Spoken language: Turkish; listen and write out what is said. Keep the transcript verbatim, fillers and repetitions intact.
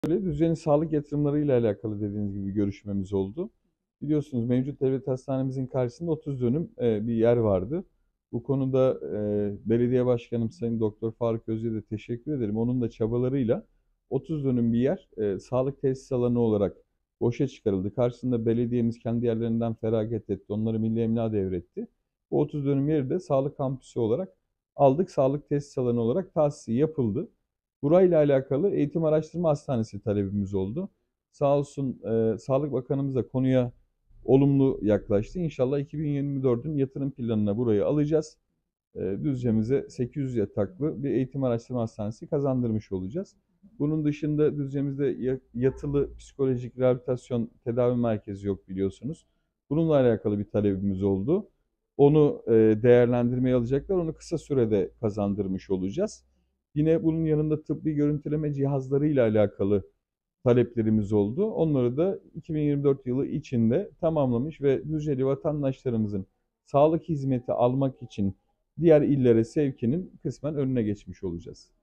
Böyle Düzce'nin sağlık yatırımlarıyla alakalı dediğiniz gibi bir görüşmemiz oldu. Biliyorsunuz mevcut devlet hastanemizin karşısında otuz dönüm e, bir yer vardı. Bu konuda e, belediye başkanım Sayın Doktor Faruk Özye'ye de teşekkür ederim. Onun da çabalarıyla otuz dönüm bir yer e, sağlık tesis alanı olarak boşa çıkarıldı. Karşısında belediyemiz kendi yerlerinden feragat etti. Onları Milli Emlak'a devretti. Bu otuz dönüm yeri de sağlık kampüsü olarak aldık. Sağlık tesis alanı olarak tahsisi yapıldı. Burayla alakalı Eğitim Araştırma Hastanesi talebimiz oldu. Sağ olsun e, Sağlık Bakanımız da konuya olumlu yaklaştı. İnşallah iki bin yirmi dördün yatırım planına burayı alacağız. E, Düzce'mize sekiz yüz yataklı bir eğitim araştırma hastanesi kazandırmış olacağız. Bunun dışında Düzce'mizde yatılı psikolojik rehabilitasyon tedavi merkezi yok biliyorsunuz. Bununla alakalı bir talebimiz oldu. Onu e, değerlendirmeye alacaklar. Onu kısa sürede kazandırmış olacağız. Yine bunun yanında tıbbi görüntüleme cihazlarıyla alakalı taleplerimiz oldu. Onları da iki bin yirmi dört yılı içinde tamamlamış ve Düzceli vatandaşlarımızın sağlık hizmeti almak için diğer illere sevkinin kısmen önüne geçmiş olacağız.